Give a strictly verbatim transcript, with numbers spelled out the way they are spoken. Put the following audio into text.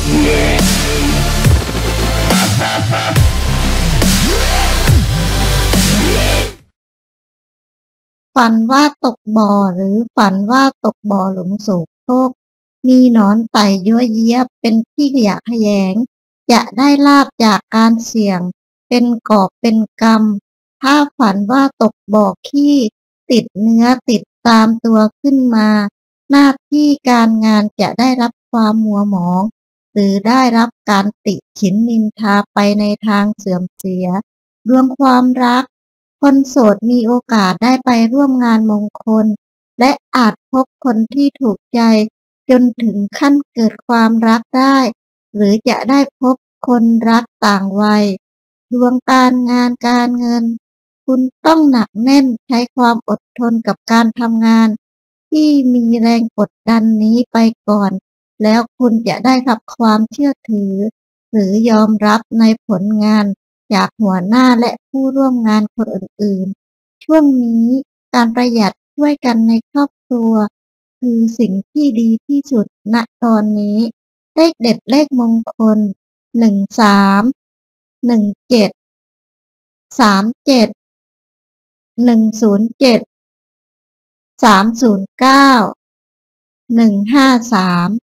ฝันว่าตกบ่อหรือฝันว่าตกบ่อหลุมโสโครกมีหนอนไต่ยั่วเยี้ยเป็นที่ขยะแขยงจะได้ลาภจากการเสี่ยงเป็นกอบเป็นกำถ้าฝันว่าตกบ่อขี้ติดเนื้อติดตามตัวขึ้นมาหน้าที่การงานจะได้รับความมัวหมองหรือได้รับการติฉินนินทาไปในทางเสื่อมเสียดวงความรักคนโสดมีโอกาสได้ไปร่วมงานมงคลและอาจพบคนที่ถูกใจจนถึงขั้นเกิดความรักได้หรือจะได้พบคนรักต่างวัยดวงการงานการเงินคุณต้องหนักแน่นใช้ความอดทนกับการทำงานที่มีแรงกดดันนี้ไปก่อนแล้วคุณจะได้รับความเชื่อถือหรือยอมรับในผลงานจากหัวหน้าและผู้ร่วมงานคนอื่นๆช่วงนี้การประหยัดช่วยกันในครอบครัวคือสิ่งที่ดีที่สุดณตอนนี้เลขเด็ดเลขมงคลหนึ่งสามหนึ่งเจ็ดสามเจ็ดหนึ่งศูนย์เจ็ดสามศูนย์เก้าหนึ่งห้าสาม